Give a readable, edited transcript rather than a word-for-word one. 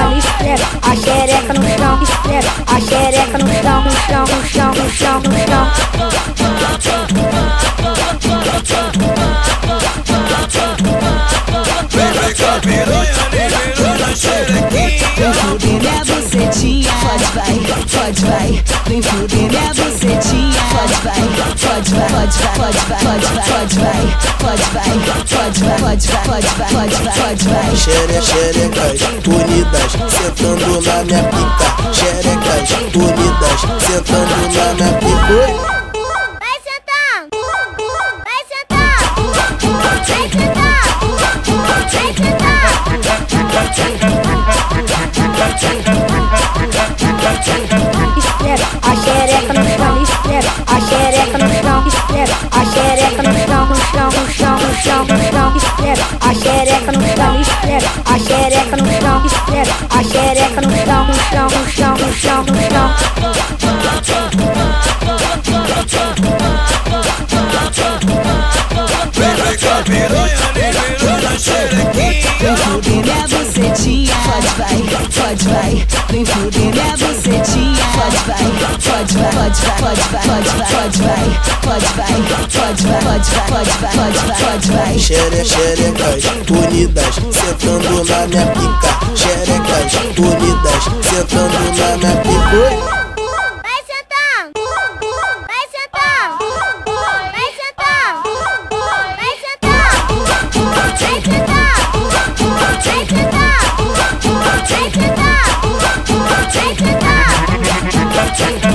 chão, esfrega a xereca no chão, esfrega a xereca no chão, no chão, no chão, no chão, no chão. Vem com a piranha, liberando a xerequinha. Vem fuder minha bucetinha, pode vai, pode vai. Vem fuder minha bucetinha, pode vai, pode vai, pode vai, pode vai, pode vai, pode vai, pode vai, pode vai, pode vai, pode vai, pode vai. Xerecas unidas, sentando na minha pica. Xerecas unidas, sentando na minha pica. Vai sentando, vai sentando, vai sentando, esfrega a xereca no chão, esfrega a xereca no chão, esfrega a xereca no chão, no chão, no chão, no chão, no chão, esfrega a xereca no chão, esfrega a xereca no chão, esfrega a xereca no chão, no chão, no chão, no chão, no chão. Vem com a piranha, liberando a xerequinha. Vem fuder minha bucetinha, pode vai, pode vai. Vem fuder minha bucetinha, pode vai, pode vai, pode vai, pode vai, pode vai, pode vai, pode vai, pode vai, pode vai, pode vai, pode vai, pode vai. Xerecas unidas, sentando na minha pica. Xerecas unidas, sentando na minha pica. Vai sentando, vai sentando, vai sentando, vai sentando, vai sentando, vai sentando, vai sentando.